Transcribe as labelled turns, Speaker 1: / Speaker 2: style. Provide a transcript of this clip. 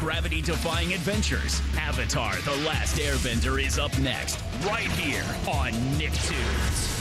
Speaker 1: gravity-defying adventures. Avatar: The Last Airbender is up next, right here on NickToons.